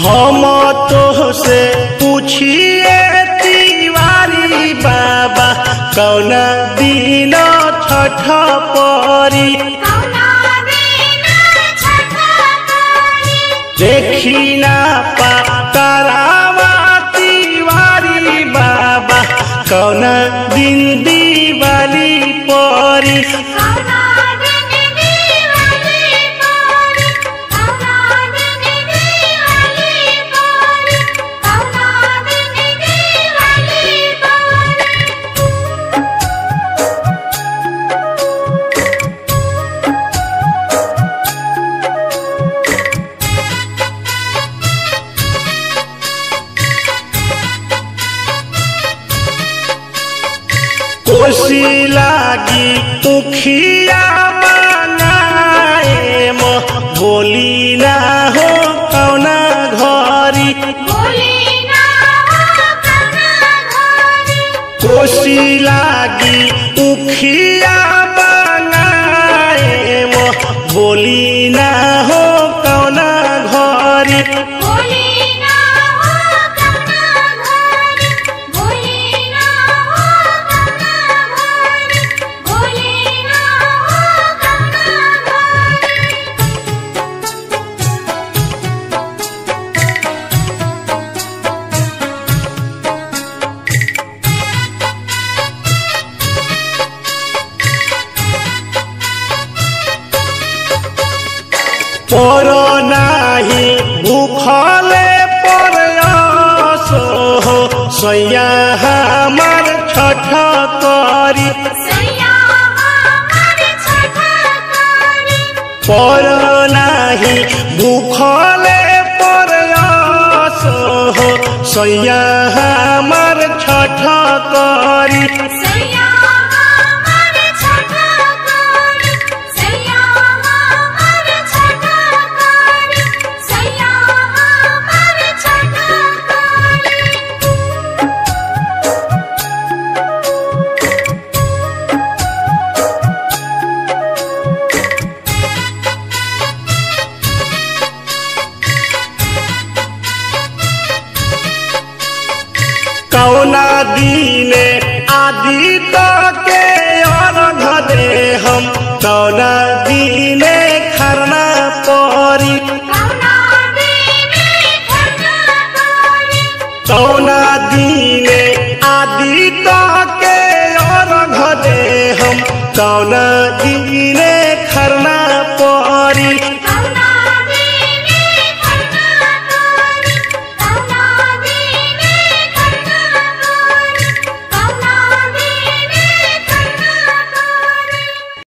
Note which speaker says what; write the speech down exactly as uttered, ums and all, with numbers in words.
Speaker 1: हम तो से पूछिए तिवारी बाबा कौन दिन छठ परी देखी ना पारावा तिवारी बाबा कौन दिन दिवाली परी कोसी लागी उखिया मनाए म बोली ना हो कौना घरी कोसी लागी उखिया मनाए म बोली ना हो कौना घरी पर नाही भूखले परयास हो सैया हमार छठ करी पर नाही भूखले परयास हो सैया हमार छठ करी कौना दीने आदि के अर्घ दे हम कौना दीने खरना परी कौना दीने आदि के अर्घ दे हम कौना दीने